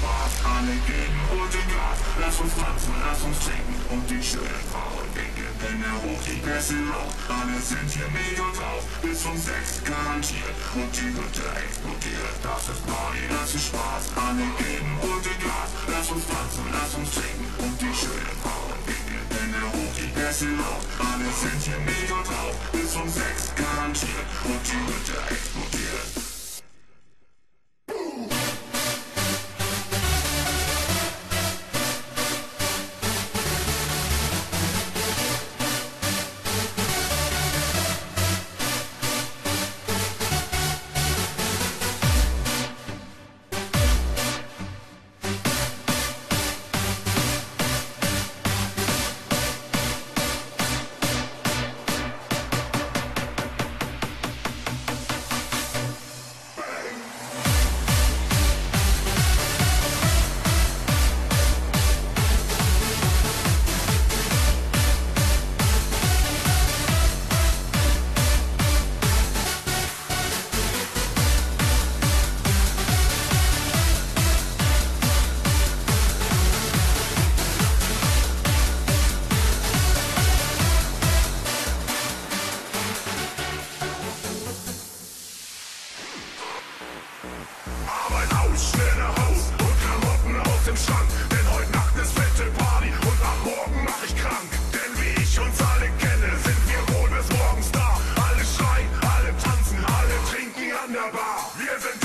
Spaß. Alle geben und den Gas. Lass uns tanzen, lass uns trinken und die schönen Frauen winken. Hände hoch, die Pässe laut. Alle sind hier mega drauf. Bis um 6 garantiert und die Hütte explodiert. Das ist Party, das ist Spaß. Alle geben und den Gas. Lass uns tanzen, lass uns trinken und die schönen Frauen winken. Hände hoch, die Pässe laut. Alle sind hier mega drauf. Bis um 6 garantiert und die Hütte explodiert. Arbeit aus, schnell nach Haus und Klamotten aus dem Schrank. Denn heute Nacht ist fette Party und ab morgen mach ich krank. Denn wie ich uns alle kenne, sind wir wohl bis morgens da. Alle schreien, alle tanzen, alle trinken an der Bar. Wir sind